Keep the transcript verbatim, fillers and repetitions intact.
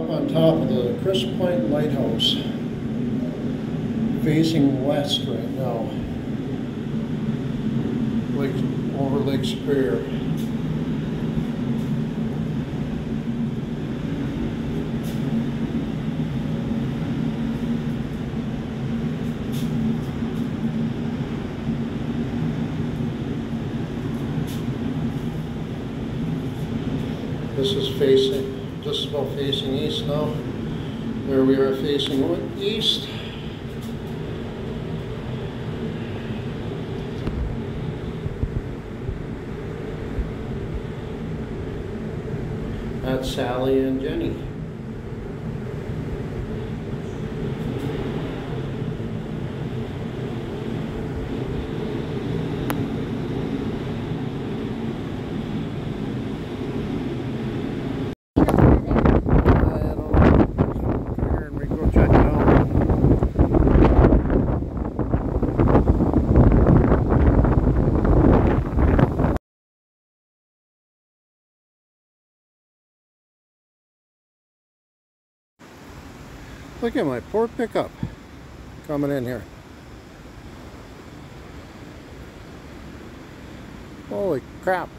up on top of the Crip Lighthouse, facing west right now, Lake, over Lake Superior. This is facing, just about facing east now. There we are facing east. That's Sally and Jenny. Look at my poor pickup coming in here. Holy crap.